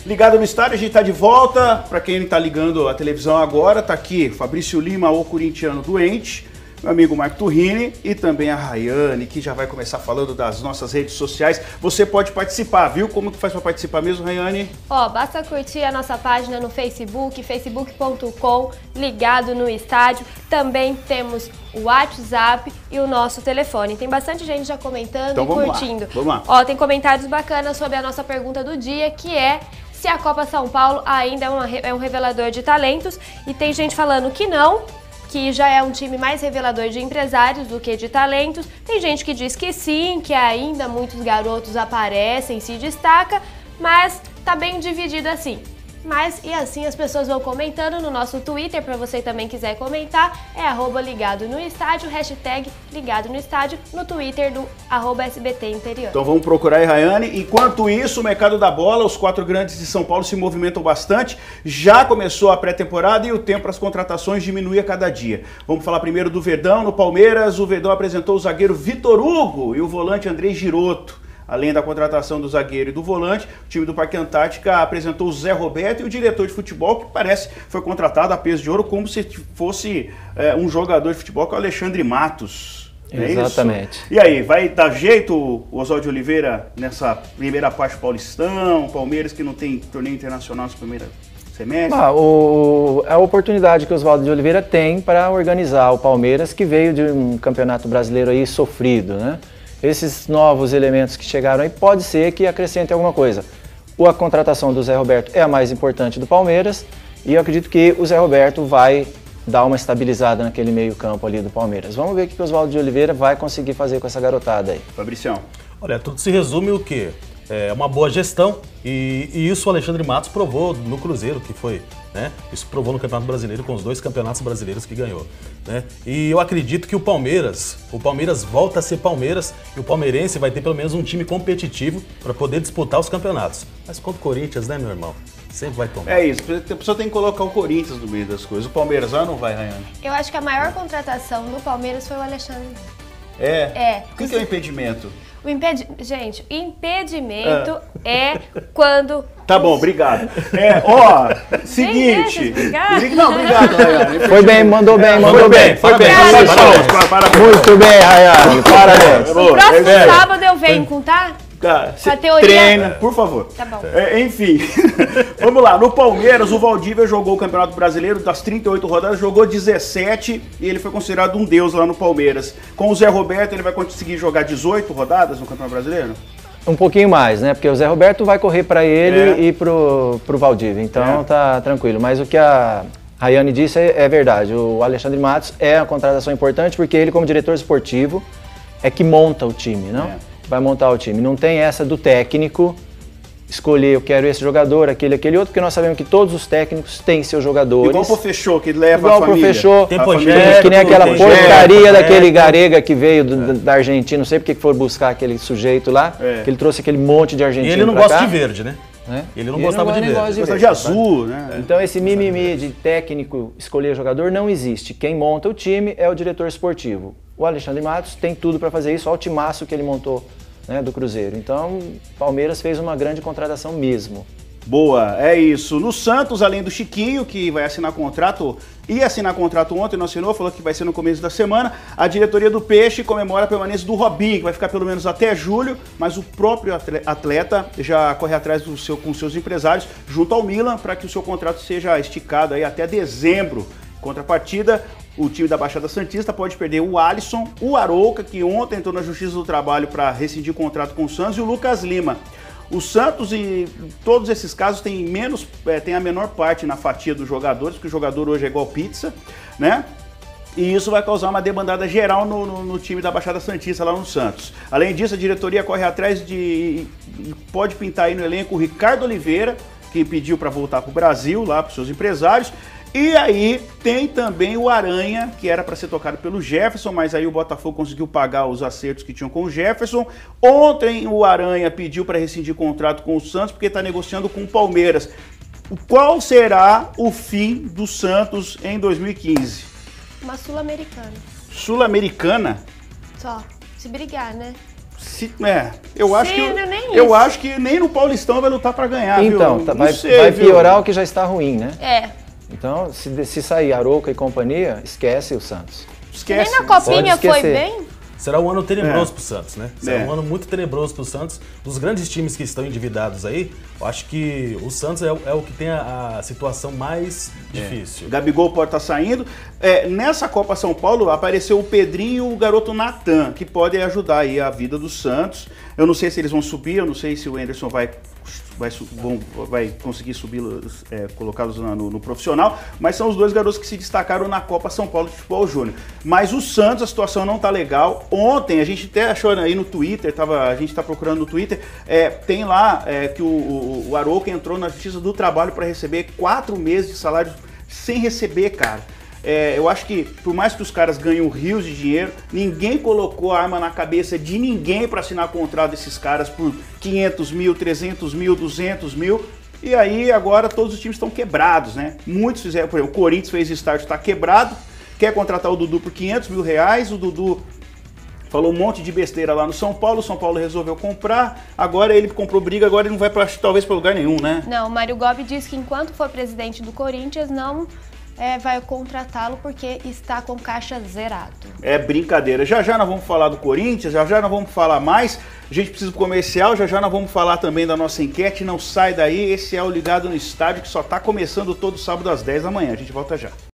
Ligado no estádio, a gente está de volta. Para quem está ligando a televisão agora, está aqui Fabrício Lima, o corintiano doente, meu amigo Marco Turrini e também a Rayane, que já vai começar falando das nossas redes sociais. Você pode participar, viu? Como que faz para participar mesmo, Rayane? Basta curtir a nossa página no Facebook, facebook.com, ligado no estádio. Também temos o WhatsApp e o nosso telefone. Tem bastante gente já comentando então, e curtindo. Vamos lá. Tem comentários bacanas sobre a nossa pergunta do dia, que é se a Copa São Paulo ainda é um revelador de talentos. E tem gente falando que não, que já é um time mais revelador de empresários do que de talentos. Tem gente que diz que sim, que ainda muitos garotos aparecem, se destaca, mas tá bem dividido assim. E assim as pessoas vão comentando no nosso Twitter, para você também quiser comentar, é @ligado no estádio, hashtag ligado no estádio, no Twitter do @SBT Interior. Então vamos procurar aí, Rayane. Enquanto isso, o mercado da bola, os 4 grandes de São Paulo se movimentam bastante, já começou a pré-temporada e o tempo para as contratações diminui a cada dia. Vamos falar primeiro do Verdão, no Palmeiras, o Verdão apresentou o zagueiro Vitor Hugo e o volante Andrei Giroto. Além da contratação do zagueiro e do volante, o time do Parque Antártica apresentou o Zé Roberto e o diretor de futebol, que parece foi contratado a peso de ouro, como se fosse um jogador de futebol, que é o Alexandre Matos. Exatamente. E aí, vai dar jeito o Oswaldo de Oliveira nessa primeira parte Paulistão, Palmeiras que não tem torneio internacional nesse primeiro semestre? A oportunidade que o Oswaldo de Oliveira tem para organizar o Palmeiras, que veio de um campeonato brasileiro aí sofrido, né? Esses novos elementos que chegaram aí, pode ser que acrescentem alguma coisa. A contratação do Zé Roberto é a mais importante do Palmeiras e eu acredito que o Zé Roberto vai dar uma estabilizada naquele meio campo ali do Palmeiras. Vamos ver o que o Oswaldo de Oliveira vai conseguir fazer com essa garotada aí. Fabricião. Olha, tudo se resume o quê? É uma boa gestão e isso o Alexandre Matos provou no Cruzeiro, que foi, né? Isso provou no Campeonato Brasileiro com os 2 campeonatos brasileiros que ganhou, né? E eu acredito que o Palmeiras volta a ser Palmeiras e o palmeirense vai ter pelo menos um time competitivo para poder disputar os campeonatos. Mas contra o Corinthians, né, meu irmão? Sempre vai tomar. É isso, a pessoa tem que colocar o Corinthians no meio das coisas. O Palmeiras vai ou não vai, Rayane? Eu acho que a maior contratação do Palmeiras foi o Alexandre. O que é o impedimento? Gente, impedimento é quando... Tá bom, obrigado. Seguinte... Não, obrigado, Rayane. Foi bem, mandou bem. Foi bem. Parabéns. Muito bem, Rayane. Parabéns. O próximo sábado eu venho contar? Com a teoria... Treina, por favor. Tá bom. Enfim, vamos lá. No Palmeiras, o Valdívia jogou o Campeonato Brasileiro, das 38 rodadas, jogou 17 e ele foi considerado um deus lá no Palmeiras. Com o Zé Roberto, ele vai conseguir jogar 18 rodadas no Campeonato Brasileiro? Um pouquinho mais, né? Porque o Zé Roberto vai correr para ele e pro Valdívia, então tá tranquilo. Mas o que a Rayane disse é verdade. O Alexandre Matos é uma contratação importante porque ele, como diretor esportivo, é que monta o time, não? Vai montar o time. Não tem essa do técnico escolher, eu quero esse jogador, aquele outro, porque nós sabemos que todos os técnicos têm seus jogadores. Igual o Professor, que leva a família. Igual o Professor, que nem aquela porcaria daquele Garega que veio da Argentina, não sei porque que foram buscar aquele sujeito lá, que ele trouxe aquele monte de argentino. E ele não gosta de verde, né? Ele não gostava de verde. Gosta de azul, né? Então esse mimimi de técnico escolher jogador não existe. Quem monta o time é o diretor esportivo. O Alexandre Matos tem tudo para fazer isso, olha o timaço que ele montou, né, do Cruzeiro. Então, o Palmeiras fez uma grande contratação mesmo. Boa, é isso. No Santos, além do Chiquinho, que vai assinar contrato, ia assinar contrato ontem, não assinou, falou que vai ser no começo da semana, a diretoria do Peixe comemora a permanência do Robinho, que vai ficar pelo menos até julho, mas o próprio atleta já corre atrás com seus empresários, junto ao Milan, para que o seu contrato seja esticado aí até dezembro. Contrapartida, o time da Baixada Santista pode perder o Alisson, o Arouca, que ontem entrou na Justiça do Trabalho para rescindir o contrato com o Santos, e o Lucas Lima. O Santos, e todos esses casos, tem a menor parte na fatia dos jogadores, porque o jogador hoje é igual pizza, né? E isso vai causar uma debandada geral no time da Baixada Santista lá no Santos. Além disso, a diretoria corre atrás e pode pintar aí no elenco o Ricardo Oliveira, que pediu para voltar para o Brasil, lá para os seus empresários. E aí tem também o Aranha, que era para ser tocado pelo Jefferson, mas aí o Botafogo conseguiu pagar os acertos que tinham com o Jefferson. Ontem o Aranha pediu para rescindir contrato com o Santos, porque está negociando com o Palmeiras. Qual será o fim do Santos em 2015? Uma Sul-Americana. Sul-Americana? Só. Se brigar, né? Eu acho que nem no Paulistão vai lutar para ganhar, então, viu? Vai piorar o que já está ruim, né? É. Então, se sair Arouca e companhia, esquece o Santos. Nem na Copinha foi bem? Será um ano tenebroso pro Santos, né? Será um ano muito tenebroso pro Santos. Dos grandes times que estão endividados aí, eu acho que o Santos é o que tem a situação mais difícil. Gabigol pode estar saindo. Nessa Copa São Paulo apareceu o Pedrinho e o garoto Natan, que podem ajudar aí a vida do Santos. Eu não sei se eles vão subir, eu não sei se o Anderson vai conseguir subir, colocá-los no profissional, mas são os dois garotos que se destacaram na Copa São Paulo de Futebol Júnior. Mas o Santos, a situação não tá legal. Ontem, a gente até achou aí no Twitter, a gente tá procurando no Twitter, tem lá que o Arouca entrou na Justiça do Trabalho para receber 4 meses de salário sem receber, cara. Eu acho que, por mais que os caras ganhem rios de dinheiro, ninguém colocou a arma na cabeça de ninguém para assinar contrato desses caras por 500 mil, 300 mil, 200 mil. E aí, agora, todos os times estão quebrados, né? Muitos fizeram, por exemplo, o Corinthians fez estágio, está quebrado, quer contratar o Dudu por 500 mil reais, o Dudu falou um monte de besteira lá no São Paulo, o São Paulo resolveu comprar, agora ele comprou briga, agora ele não vai talvez para lugar nenhum, né? Não, o Mário Gobi disse que enquanto for presidente do Corinthians, não vai contratá-lo porque está com caixa zerado. É brincadeira. Já já nós vamos falar do Corinthians, já já nós vamos falar mais. A gente precisa do comercial, já já nós vamos falar também da nossa enquete. Não sai daí, esse é o Ligado no Estádio que só está começando todo sábado às 10 da manhã. A gente volta já.